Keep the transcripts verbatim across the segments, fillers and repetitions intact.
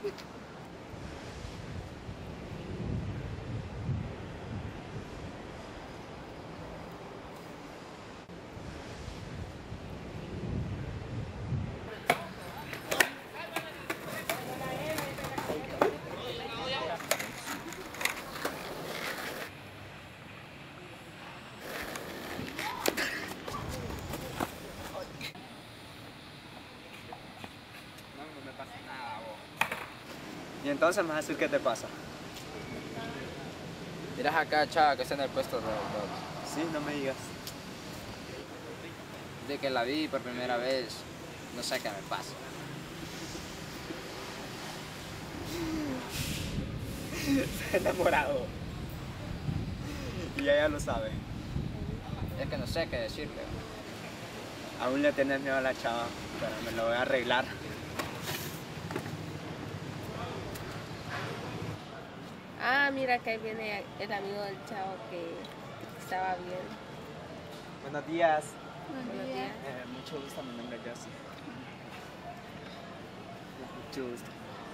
Y entonces, más azul, ¿qué te pasa? Miras acá, chava, que está en el puesto de dos. Sí, no me digas. De que la vi por primera vez, no sé qué me pasa. Está enamorado. Y ella lo sabe. Es que no sé qué decirle. Aún le tienes miedo a la chava, pero me lo voy a arreglar. Ah, mira que ahí viene el amigo del chavo que estaba bien. Buenos días. Buenos días. Eh, mucho gusto, mi nombre es José. Mucho gusto.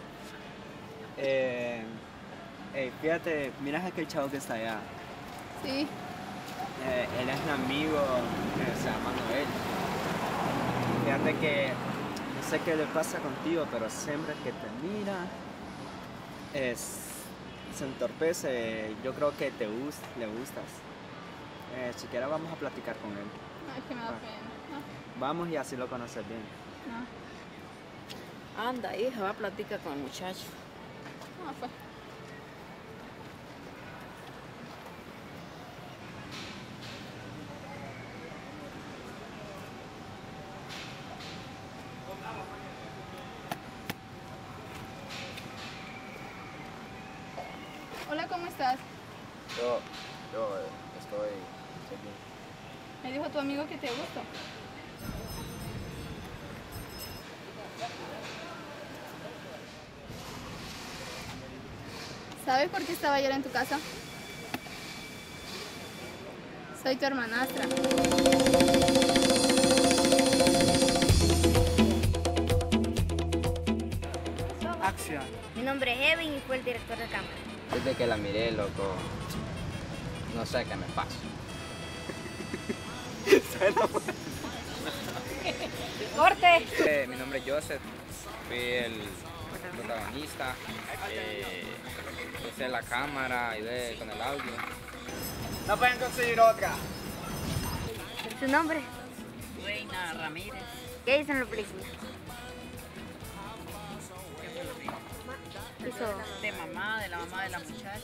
Eh, eh, fíjate, miras aquel chavo que está allá. Sí. Eh, él es un amigo que se llama Noel. Fíjate que no sé qué le pasa contigo, pero siempre que te mira es, se entorpece. Yo creo que te gust, le gustas. Eh, si quieres vamos a platicar con él. Ay, que me da pena. No, Vamos y así lo conoces bien. no. Anda, hija, va a platicar con el muchacho. No, pues. Hola, ¿cómo estás? Yo, yo eh, estoy... estoy bien. Me dijo tu amigo que te gustó. ¿Sabes por qué estaba ayer en tu casa? Soy tu hermanastra. Acción. Mi nombre es Evan y fue el director de cámara. Desde que la miré, loco, no sé qué me pasa. ¡Corte! Eh, mi nombre es Joseph, fui el protagonista, eh, usé la cámara, ayudé con el audio. No pueden conseguir otra. ¿Su nombre? Reina Ramírez. ¿Qué hizo en la película? ¿Qué fue lo que hizo? Hizo... De mamá, de la mamá de la muchacha.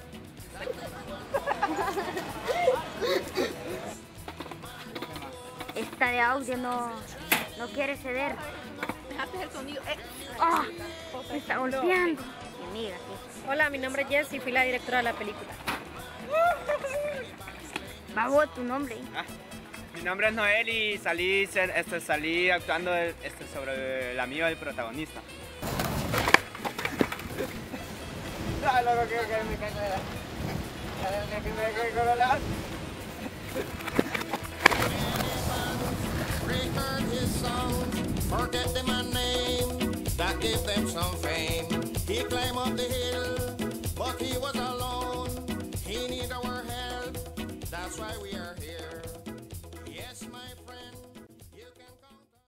Esta de audio no, no quiere ceder. Dejaste el sonido. Eh. ¡Ah! Me está golpeando. Mi amiga, sí. Hola, mi nombre es Jess y fui la directora de la película. Babo, tu nombre. Ah, mi nombre es Noel y salí, este, salí actuando este, sobre el amigo del protagonista. No, loco, creo que me caigo de la... que me caigo de la... Reheard his song, forget them